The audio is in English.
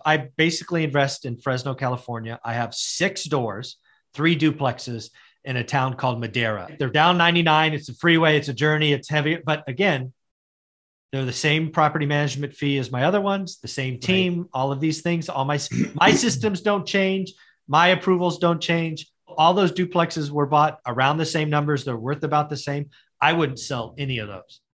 I basically invest in Fresno, California. I have 6 doors, 3 duplexes in a town called Madera. They're down 99. It's a freeway. It's a journey. It's heavy. But again, they're the same property management fee as my other ones, the same team, right. All of these things, all my systems don't change. My approvals don't change. All those duplexes were bought around the same numbers. They're worth about the same. I wouldn't sell any of those.